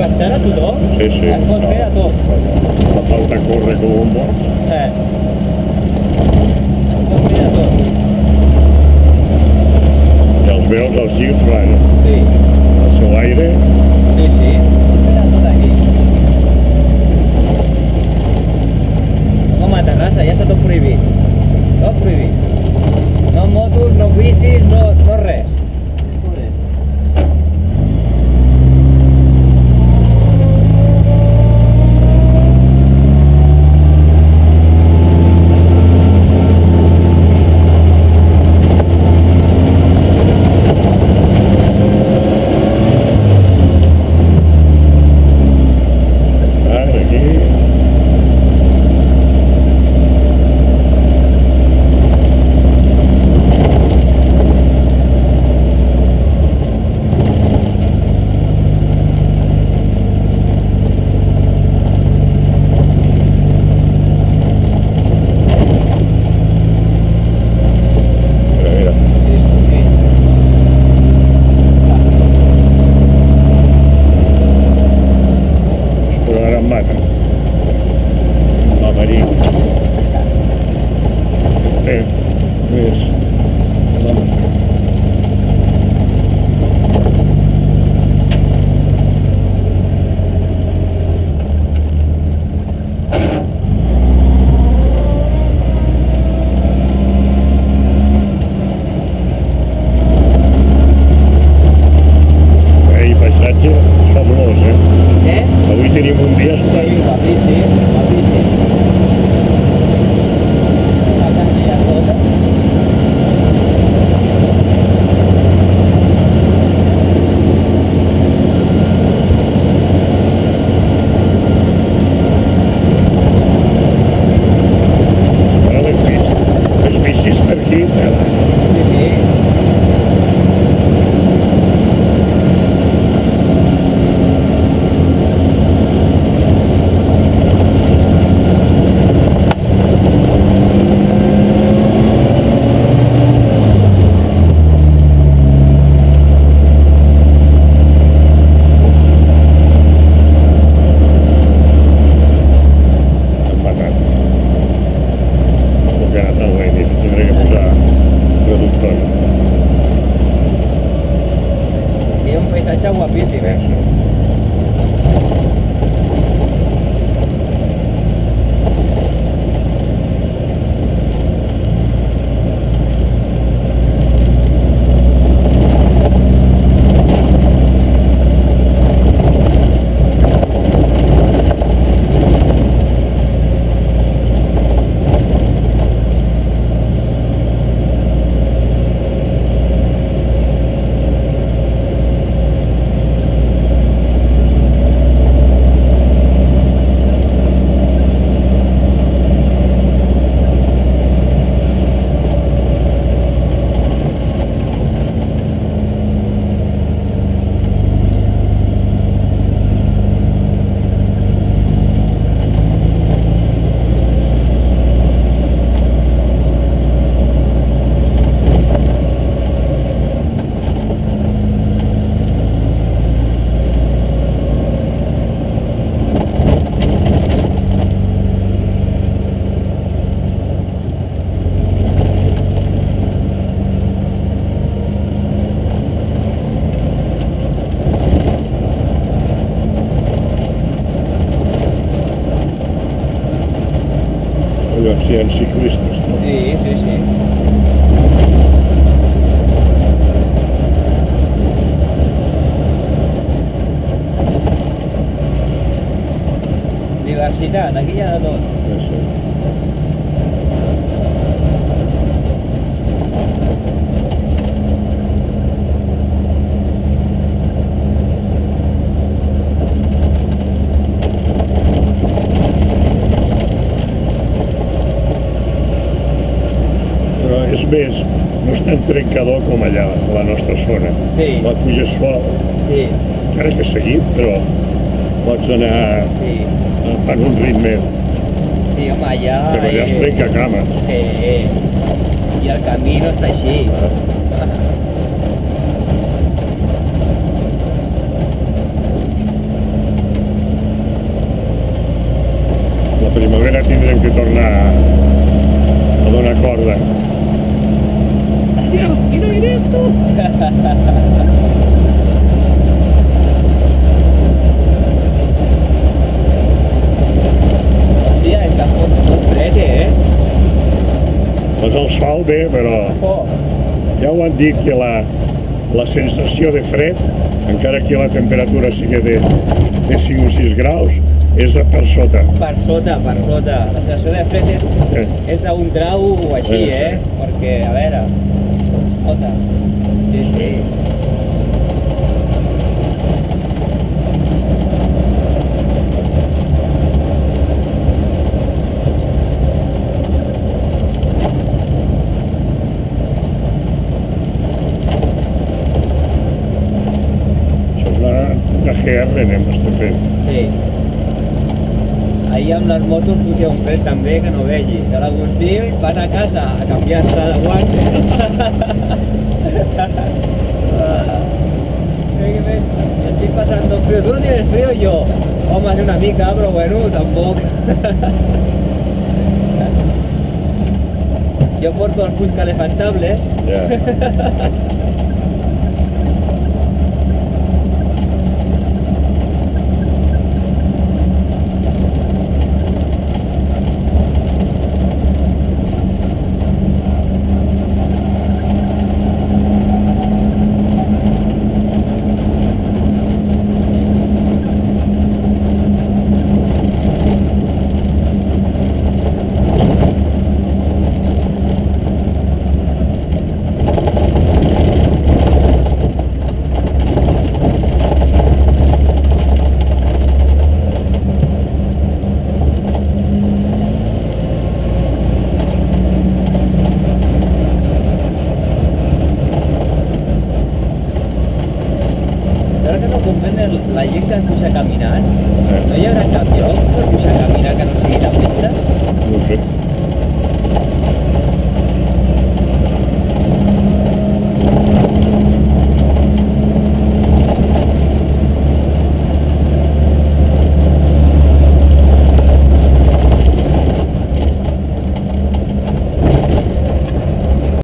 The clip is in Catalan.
tractar a tothom. Sí, sí. Es pot fer a tot. No falta córrer com un boig. Es pot fer a tot. I els veus als girs, van, Sí, al seu aire. sí, sí. Es pot fer a tot aquí. Com a Terrassa, ja està tot prohibit. Tot prohibit. No motos, no bicis, no res. Tenim un dia espai. Sí, guapíssim. La canalla tota. Ara les bicis per aquí. Sí, sí. Tiene un paisaje guapísimo. Collons, hi ha ciclistes. Sí, sí, sí. Diversitat, aquí hi ha de tot. Sí. Però és més, no és tan trencador com allà, a la nostra zona. Sí. La puges suau, Sí, encara que seguit, però pots anar sí. en un ritme, Sí, home, allà... però allà es trenca cames. Sí. I el camí no està així. primavera tindrem que tornar a donar corda. I no irem, tu! Hòstia, està molt fred, Doncs el sol bé, però Oh, ja ho han dit que la sensació de fred, encara que la temperatura sigui de 5 o 6 graus, és per sota. per sota, per sota. La sensació de fred és d'un grau o així, Sí. Perquè, a veure... Escolta. Sí, sí. Això és una GR, anem, estem fent. Sí. Ahir amb les motos fotia un fred també que no vegi. De l'Agustí van a casa a canviar-se de guants. Estoy pasando frío. ¿Tú no tienes frío? Yo. Home, hace una mica, però bueno, tampoc. Jo porto els punts calefactables. Ja. Però que no comprenen la gent que es puja caminant. Eh. No hi haurà cap lloc per pujar a caminar que no sigui la pista? No ho sé.